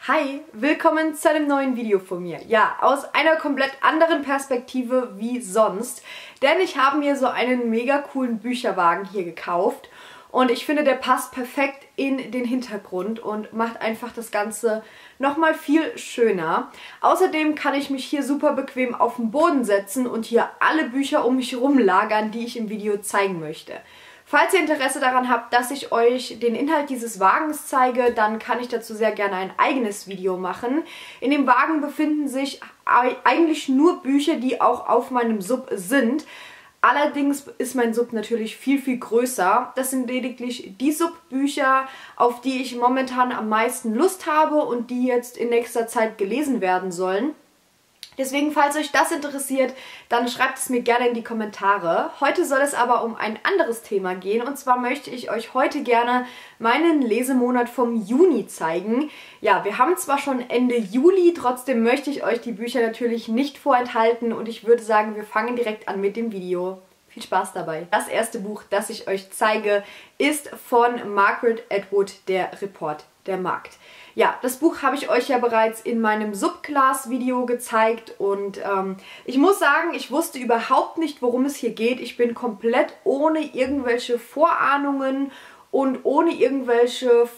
Hi, willkommen zu einem neuen Video von mir. Ja, aus einer komplett anderen Perspektive wie sonst, denn ich habe mir so einen mega coolen Bücherwagen hier gekauft und ich finde, der passt perfekt in den Hintergrund und macht einfach das Ganze nochmal viel schöner. Außerdem kann ich mich hier super bequem auf den Boden setzen und hier alle Bücher um mich herum lagern, die ich im Video zeigen möchte. Falls ihr Interesse daran habt, dass ich euch den Inhalt dieses Wagens zeige, dann kann ich dazu sehr gerne ein eigenes Video machen. In dem Wagen befinden sich eigentlich nur Bücher, die auch auf meinem Sub sind. Allerdings ist mein Sub natürlich viel, viel größer. Das sind lediglich die Subbücher, auf die ich momentan am meisten Lust habe und die jetzt in nächster Zeit gelesen werden sollen. Deswegen, falls euch das interessiert, dann schreibt es mir gerne in die Kommentare. Heute soll es aber um ein anderes Thema gehen und zwar möchte ich euch heute gerne meinen Lesemonat vom Juni zeigen. Ja, wir haben zwar schon Ende Juli, trotzdem möchte ich euch die Bücher natürlich nicht vorenthalten und ich würde sagen, wir fangen direkt an mit dem Video. Viel Spaß dabei. Das erste Buch, das ich euch zeige, ist von Margaret Atwood, Der Report der Magd. Ja, das Buch habe ich euch ja bereits in meinem Subclass-Video gezeigt und ich muss sagen, ich wusste überhaupt nicht, worum es hier geht. Ich bin komplett ohne irgendwelche Vorahnungen und ohne irgendwelche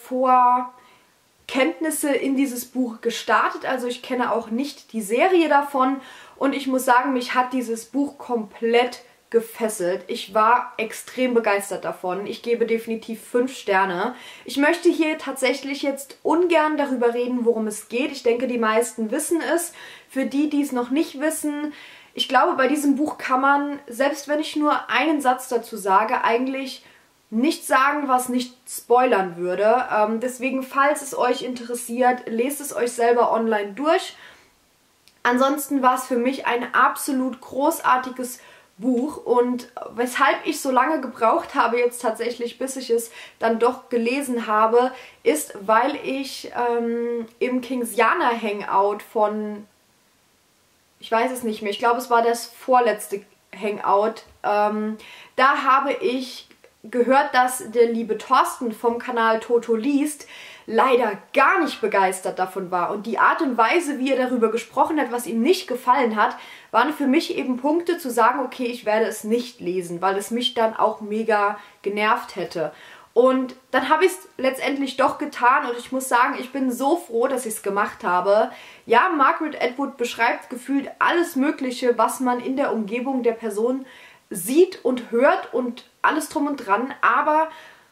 Vorkenntnisse in dieses Buch gestartet. Also ich kenne auch nicht die Serie davon und ich muss sagen, mich hat dieses Buch komplett gefesselt. Ich war extrem begeistert davon. Ich gebe definitiv 5 Sterne. Ich möchte hier tatsächlich jetzt ungern darüber reden, worum es geht. Ich denke, die meisten wissen es. Für die, die es noch nicht wissen, ich glaube, bei diesem Buch kann man, selbst wenn ich nur einen Satz dazu sage, eigentlich nichts sagen, was nicht spoilern würde. Deswegen, falls es euch interessiert, lest es euch selber online durch. Ansonsten war es für mich ein absolut großartiges Buch und weshalb ich so lange gebraucht habe jetzt tatsächlich, bis ich es dann doch gelesen habe, ist, weil ich im Kingsianer Hangout von, ich weiß es nicht mehr, ich glaube es war das vorletzte Hangout, da habe ich gehört, dass der liebe Thorsten vom Kanal Toto liest leider gar nicht begeistert davon war. Und die Art und Weise, wie er darüber gesprochen hat, was ihm nicht gefallen hat, waren für mich eben Punkte zu sagen, okay, ich werde es nicht lesen, weil es mich dann auch mega genervt hätte. Und dann habe ich es letztendlich doch getan und ich muss sagen, ich bin so froh, dass ich es gemacht habe. Ja, Margaret Atwood beschreibt gefühlt alles Mögliche, was man in der Umgebung der Person sieht und hört und alles drum und dran, aber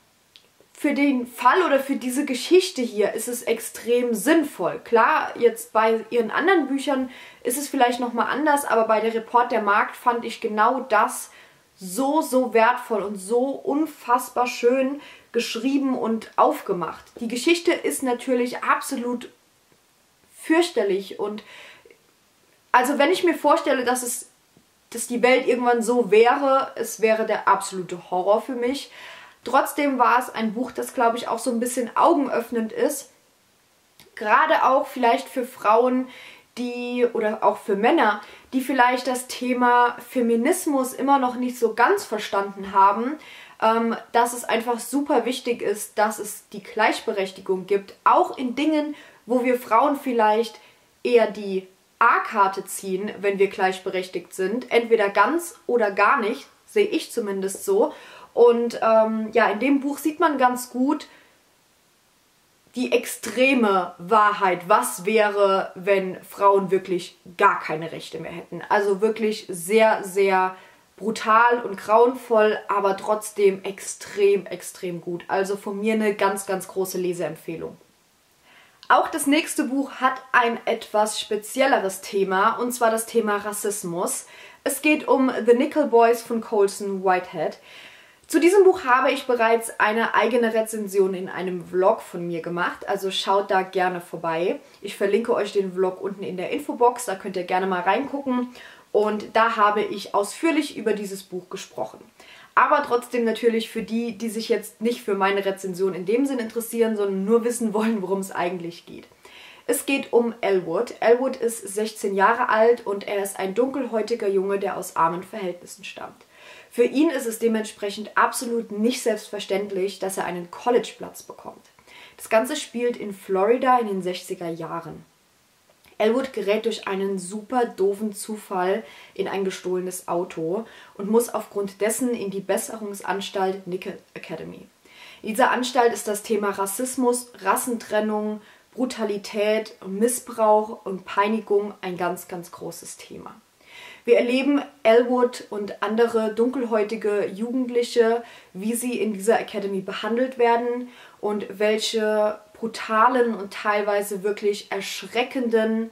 für den Fall oder für diese Geschichte hier ist es extrem sinnvoll. Klar, jetzt bei ihren anderen Büchern ist es vielleicht nochmal anders, aber bei der Report der Magd fand ich genau das so wertvoll und so unfassbar schön geschrieben und aufgemacht. Die Geschichte ist natürlich absolut fürchterlich und also wenn ich mir vorstelle, dass die Welt irgendwann so wäre, es wäre der absolute Horror für mich. Trotzdem war es ein Buch, das, glaube ich, auch so ein bisschen augenöffnend ist. Gerade auch vielleicht für Frauen, die oder auch für Männer, die vielleicht das Thema Feminismus immer noch nicht so ganz verstanden haben, dass es einfach super wichtig ist, dass es die Gleichberechtigung gibt. Auch in Dingen, wo wir Frauen vielleicht eher die A-Karte ziehen, wenn wir gleichberechtigt sind. Entweder ganz oder gar nicht, sehe ich zumindest so. Und ja, in dem Buch sieht man ganz gut die extreme Wahrheit. Was wäre, wenn Frauen wirklich gar keine Rechte mehr hätten? Also wirklich sehr, sehr brutal und grauenvoll, aber trotzdem extrem gut. Also von mir eine ganz große Leseempfehlung. Auch das nächste Buch hat ein etwas spezielleres Thema, und zwar das Thema Rassismus. Es geht um The Nickel Boys von Colson Whitehead. Zu diesem Buch habe ich bereits eine eigene Rezension in einem Vlog von mir gemacht, also schaut da gerne vorbei. Ich verlinke euch den Vlog unten in der Infobox, da könnt ihr gerne mal reingucken. Und da habe ich ausführlich über dieses Buch gesprochen. Aber trotzdem natürlich für die, die sich jetzt nicht für meine Rezension in dem Sinn interessieren, sondern nur wissen wollen, worum es eigentlich geht. Es geht um Elwood. Elwood ist 16 Jahre alt und er ist ein dunkelhäutiger Junge, der aus armen Verhältnissen stammt. Für ihn ist es dementsprechend absolut nicht selbstverständlich, dass er einen Collegeplatz bekommt. Das Ganze spielt in Florida in den 60er Jahren. Elwood gerät durch einen super doofen Zufall in ein gestohlenes Auto und muss aufgrund dessen in die Besserungsanstalt Nickel Academy. In dieser Anstalt ist das Thema Rassismus, Rassentrennung, Brutalität, Missbrauch und Peinigung ein ganz, ganz großes Thema. Wir erleben Elwood und andere dunkelhäutige Jugendliche, wie sie in dieser Academy behandelt werden und welche brutalen und teilweise wirklich erschreckenden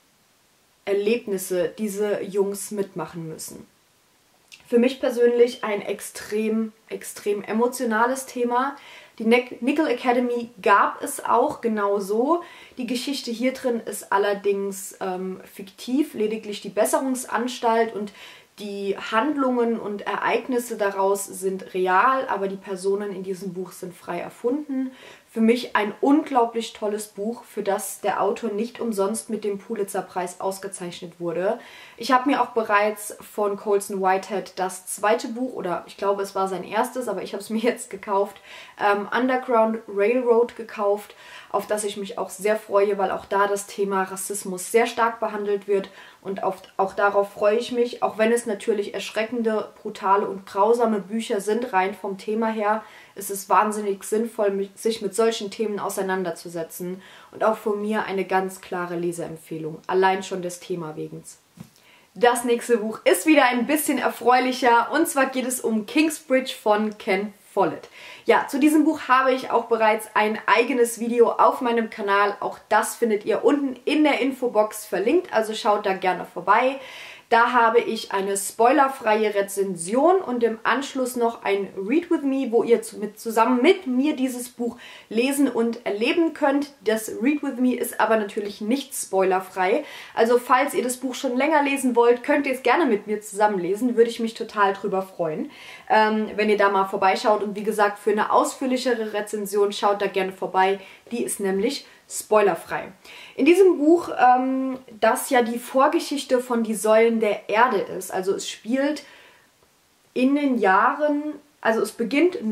Erlebnisse diese Jungs mitmachen müssen. Für mich persönlich ein extrem emotionales Thema. Die Nickel Academy gab es auch genau so. Die Geschichte hier drin ist allerdings fiktiv, lediglich die Besserungsanstalt und die Handlungen und Ereignisse daraus sind real, aber die Personen in diesem Buch sind frei erfunden. Für mich ein unglaublich tolles Buch, für das der Autor nicht umsonst mit dem Pulitzer-Preis ausgezeichnet wurde. Ich habe mir auch bereits von Colson Whitehead das zweite Buch, oder ich glaube es war sein erstes, aber ich habe es mir jetzt gekauft, Underground Railroad gekauft, auf das ich mich auch sehr freue, weil auch da das Thema Rassismus sehr stark behandelt wird und auch darauf freue ich mich, auch wenn es natürlich erschreckende, brutale und grausame Bücher sind, rein vom Thema her, ist es wahnsinnig sinnvoll, sich mit solchen Themen auseinanderzusetzen und auch von mir eine ganz klare Leseempfehlung, allein schon des Thema wegen. Das nächste Buch ist wieder ein bisschen erfreulicher und zwar geht es um Kingsbridge von Ken Follett. Ja, zu diesem Buch habe ich auch bereits ein eigenes Video auf meinem Kanal. Auch das findet ihr unten in der Infobox verlinkt, also schaut da gerne vorbei. Da habe ich eine spoilerfreie Rezension und im Anschluss noch ein Read With Me, wo ihr zusammen mit mir dieses Buch lesen und erleben könnt. Das Read With Me ist aber natürlich nicht spoilerfrei. Also falls ihr das Buch schon länger lesen wollt, könnt ihr es gerne mit mir zusammen lesen. Würde ich mich total drüber freuen, wenn ihr da mal vorbeischaut. Und wie gesagt, für eine ausführlichere Rezension schaut da gerne vorbei. Die ist nämlich spoilerfrei. In diesem Buch, das ja die Vorgeschichte von Die Säulen der Erde ist, also es spielt in den Jahren, also es beginnt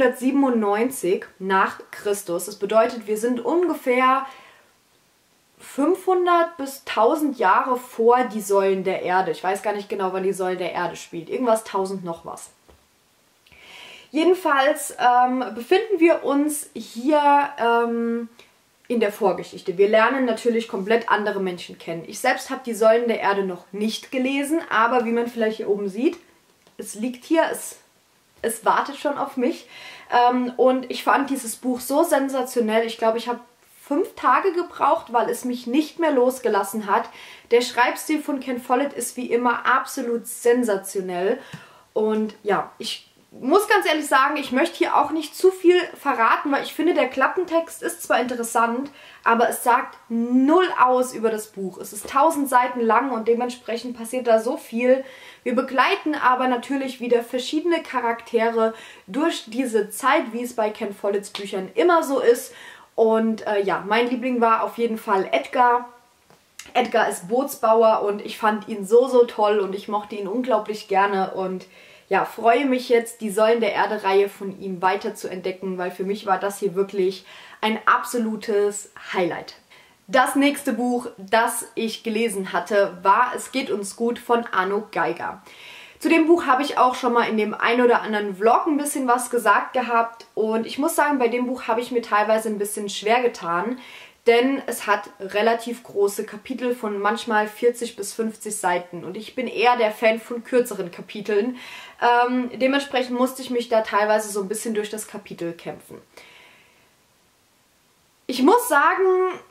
997 nach Christus. Das bedeutet, wir sind ungefähr 500 bis 1000 Jahre vor Die Säulen der Erde. Ich weiß gar nicht genau, wann Die Säulen der Erde spielt. Irgendwas 1000 noch was. Jedenfalls befinden wir uns hier in der Vorgeschichte. Wir lernen natürlich komplett andere Menschen kennen. Ich selbst habe Die Säulen der Erde noch nicht gelesen, aber wie man vielleicht hier oben sieht, es liegt hier, es wartet schon auf mich. Und ich fand dieses Buch so sensationell. Ich glaube, ich habe 5 Tage gebraucht, weil es mich nicht mehr losgelassen hat. Der Schreibstil von Ken Follett ist wie immer absolut sensationell. Und ja, ich muss ganz ehrlich sagen, ich möchte hier auch nicht zu viel verraten, weil ich finde, der Klappentext ist zwar interessant, aber es sagt null aus über das Buch. Es ist 1000 Seiten lang und dementsprechend passiert da so viel. Wir begleiten aber natürlich wieder verschiedene Charaktere durch diese Zeit, wie es bei Ken Folletts Büchern immer so ist. Und ja, mein Liebling war auf jeden Fall Edgar. Edgar ist Bootsbauer und ich fand ihn so toll und ich mochte ihn unglaublich gerne und ja, freue mich jetzt, die Säulen der Erde-Reihe von ihm weiter zu entdecken, weil für mich war das hier wirklich ein absolutes Highlight. Das nächste Buch, das ich gelesen hatte, war Es geht uns gut von Arno Geiger. Zu dem Buch habe ich auch schon mal in dem ein oder anderen Vlog ein bisschen was gesagt gehabt und ich muss sagen, bei dem Buch habe ich mir teilweise ein bisschen schwer getan, denn es hat relativ große Kapitel von manchmal 40 bis 50 Seiten und ich bin eher der Fan von kürzeren Kapiteln. Dementsprechend musste ich mich da teilweise so ein bisschen durch das Kapitel kämpfen. Ich muss sagen,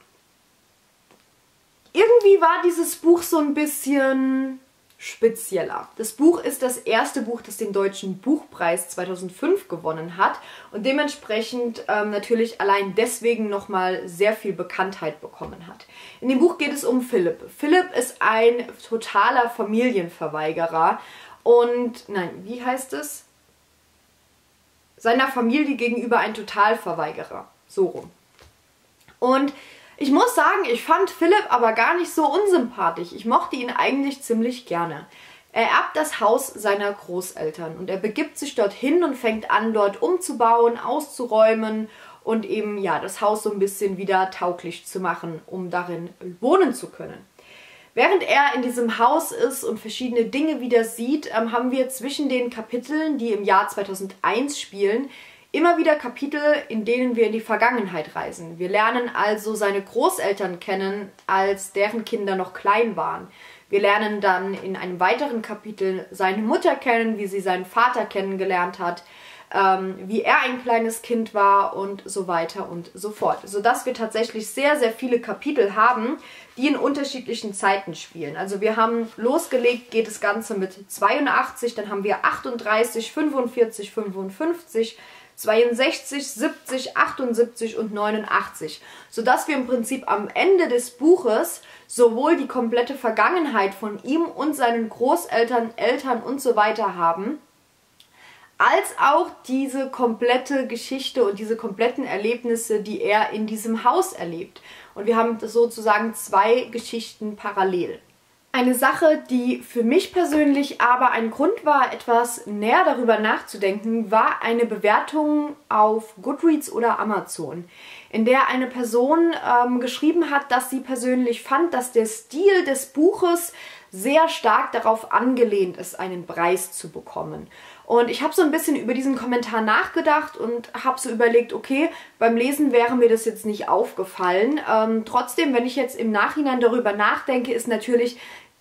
irgendwie war dieses Buch so ein bisschen spezieller. Das Buch ist das erste Buch, das den Deutschen Buchpreis 2005 gewonnen hat und dementsprechend natürlich allein deswegen nochmal sehr viel Bekanntheit bekommen hat. In dem Buch geht es um Philipp. Philipp ist ein totaler Familienverweigerer und, nein, wie heißt es? Seiner Familie gegenüber ein Totalverweigerer. So rum. Und ich muss sagen, ich fand Philipp aber gar nicht so unsympathisch. Ich mochte ihn eigentlich ziemlich gerne. Er erbt das Haus seiner Großeltern und er begibt sich dorthin und fängt an, dort umzubauen, auszuräumen und eben ja das Haus so ein bisschen wieder tauglich zu machen, um darin wohnen zu können. Während er in diesem Haus ist und verschiedene Dinge wieder sieht, haben wir zwischen den Kapiteln, die im Jahr 2001 spielen, immer wieder Kapitel, in denen wir in die Vergangenheit reisen. Wir lernen also seine Großeltern kennen, als deren Kinder noch klein waren. Wir lernen dann in einem weiteren Kapitel seine Mutter kennen, wie sie seinen Vater kennengelernt hat, wie er ein kleines Kind war und so weiter und so fort. Sodass wir tatsächlich sehr, sehr viele Kapitel haben, die in unterschiedlichen Zeiten spielen. Also wir haben losgelegt, geht das Ganze mit 82, dann haben wir 38, 45, 55, 62, 70, 78 und 89. Sodass wir im Prinzip am Ende des Buches sowohl die komplette Vergangenheit von ihm und seinen Großeltern, Eltern und so weiter haben, als auch diese komplette Geschichte und diese kompletten Erlebnisse, die er in diesem Haus erlebt. Und wir haben sozusagen zwei Geschichten parallel. Eine Sache, die für mich persönlich aber ein Grund war, etwas näher darüber nachzudenken, war eine Bewertung auf Goodreads oder Amazon, in der eine Person geschrieben hat, dass sie persönlich fand, dass der Stil des Buches sehr stark darauf angelehnt ist, einen Preis zu bekommen. Und ich habe so ein bisschen über diesen Kommentar nachgedacht und habe so überlegt, okay, beim Lesen wäre mir das jetzt nicht aufgefallen. Trotzdem, wenn ich jetzt im Nachhinein darüber nachdenke, ist natürlich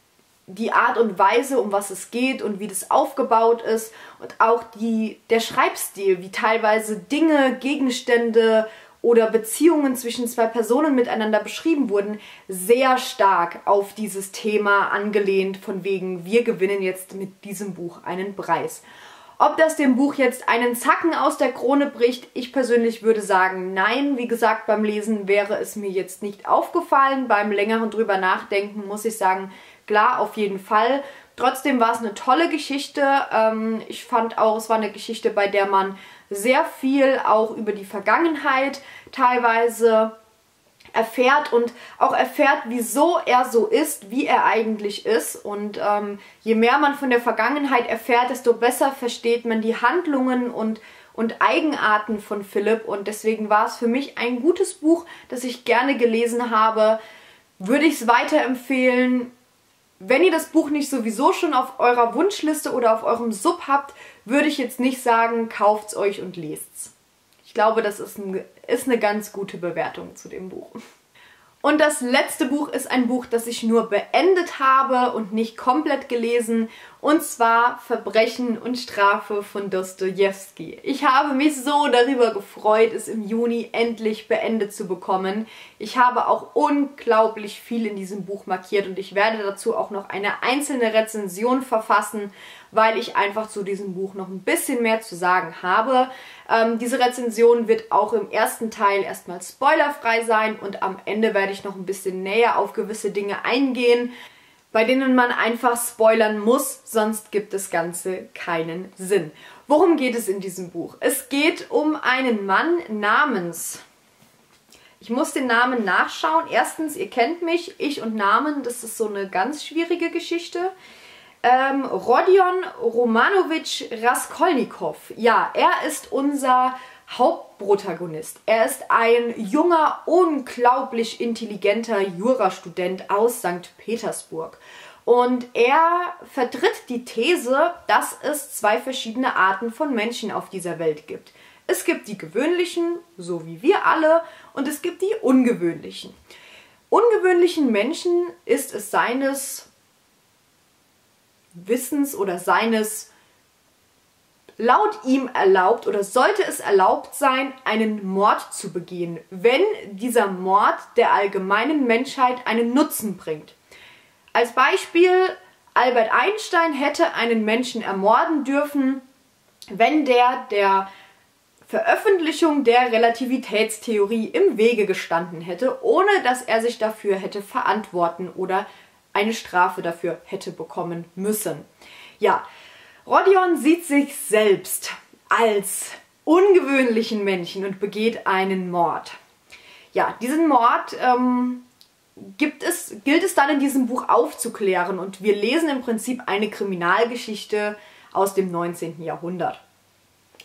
die Art und Weise, um was es geht und wie das aufgebaut ist und auch der Schreibstil, wie teilweise Dinge, Gegenstände oder Beziehungen zwischen zwei Personen miteinander beschrieben wurden, sehr stark auf dieses Thema angelehnt, von wegen, wir gewinnen jetzt mit diesem Buch einen Preis. Ob das dem Buch jetzt einen Zacken aus der Krone bricht, ich persönlich würde sagen, nein. Wie gesagt, beim Lesen wäre es mir jetzt nicht aufgefallen. Beim längeren drüber nachdenken muss ich sagen, klar, auf jeden Fall. Trotzdem war es eine tolle Geschichte. Ich fand auch, es war eine Geschichte, bei der man sehr viel auch über die Vergangenheit teilweise erfährt und auch erfährt, wieso er so ist, wie er eigentlich ist. Und je mehr man von der Vergangenheit erfährt, desto besser versteht man die Handlungen und Eigenarten von Philipp. Und deswegen war es für mich ein gutes Buch, das ich gerne gelesen habe. Würde ich es weiterempfehlen. Wenn ihr das Buch nicht sowieso schon auf eurer Wunschliste oder auf eurem Sub habt, würde ich jetzt nicht sagen, kauft es euch und lest's. Ich glaube, das ist eine ganz gute Bewertung zu dem Buch. Und das letzte Buch ist ein Buch, das ich nur beendet habe und nicht komplett gelesen, und zwar Verbrechen und Strafe von Dostojewski. Ich habe mich so darüber gefreut, es im Juni endlich beendet zu bekommen. Ich habe auch unglaublich viel in diesem Buch markiert und ich werde dazu auch noch eine einzelne Rezension verfassen, weil ich einfach zu diesem Buch noch ein bisschen mehr zu sagen habe. Diese Rezension wird auch im ersten Teil erstmal spoilerfrei sein und am Ende werde ich noch ein bisschen näher auf gewisse Dinge eingehen, bei denen man einfach spoilern muss, sonst gibt das Ganze keinen Sinn. Worum geht es in diesem Buch? Es geht um einen Mann namens... Ich muss den Namen nachschauen. Erstens, ihr kennt mich, ich und Namen, das ist so eine ganz schwierige Geschichte. Rodion Romanowitsch Raskolnikow. Ja, er ist unser Hauptprotagonist. Er ist ein junger, unglaublich intelligenter Jurastudent aus St. Petersburg. Und er vertritt die These, dass es zwei verschiedene Arten von Menschen auf dieser Welt gibt. Es gibt die gewöhnlichen, so wie wir alle, und es gibt die ungewöhnlichen. Ungewöhnlichen Menschen ist es seines Wissens oder seines laut ihm erlaubt oder sollte es erlaubt sein, einen Mord zu begehen, wenn dieser Mord der allgemeinen Menschheit einen Nutzen bringt. Als Beispiel, Albert Einstein hätte einen Menschen ermorden dürfen, wenn der Veröffentlichung der Relativitätstheorie im Wege gestanden hätte, ohne dass er sich dafür hätte verantworten oder eine Strafe dafür hätte bekommen müssen. Ja, Rodion sieht sich selbst als ungewöhnlichen Menschen und begeht einen Mord. Ja, diesen Mord gilt es dann in diesem Buch aufzuklären und wir lesen im Prinzip eine Kriminalgeschichte aus dem 19. Jahrhundert.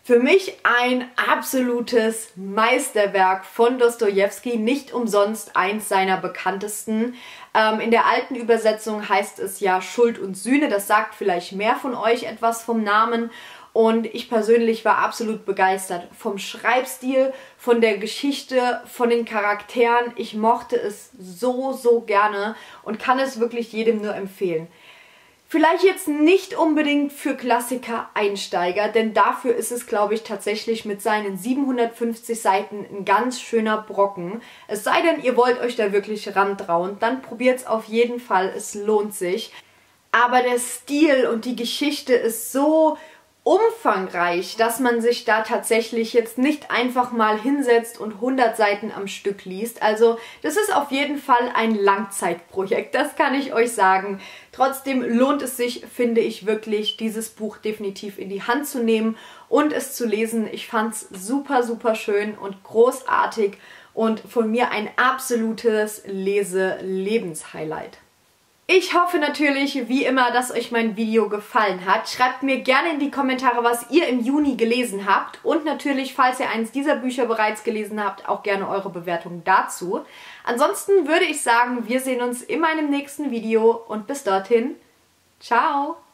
Für mich ein absolutes Meisterwerk von Dostojewski, nicht umsonst eins seiner bekanntesten. In der alten Übersetzung heißt es ja Schuld und Sühne, das sagt vielleicht mehr von euch etwas vom Namen. Und ich persönlich war absolut begeistert vom Schreibstil, von der Geschichte, von den Charakteren. Ich mochte es so, so gerne und kann es wirklich jedem nur empfehlen. Vielleicht jetzt nicht unbedingt für Klassiker-Einsteiger, denn dafür ist es, glaube ich, tatsächlich mit seinen 750 Seiten ein ganz schöner Brocken. Es sei denn, ihr wollt euch da wirklich rantrauen, dann probiert es auf jeden Fall, es lohnt sich. Aber der Stil und die Geschichte ist so umfangreich, dass man sich da tatsächlich jetzt nicht einfach mal hinsetzt und 100 Seiten am Stück liest. Also das ist auf jeden Fall ein Langzeitprojekt, das kann ich euch sagen. Trotzdem lohnt es sich, finde ich wirklich, dieses Buch definitiv in die Hand zu nehmen und es zu lesen. Ich fand es super, super schön und großartig und von mir ein absolutes Lese-Lebenshighlight. Ich hoffe natürlich, wie immer, dass euch mein Video gefallen hat. Schreibt mir gerne in die Kommentare, was ihr im Juni gelesen habt. Und natürlich, falls ihr eines dieser Bücher bereits gelesen habt, auch gerne eure Bewertung dazu. Ansonsten würde ich sagen, wir sehen uns in meinem nächsten Video und bis dorthin, ciao!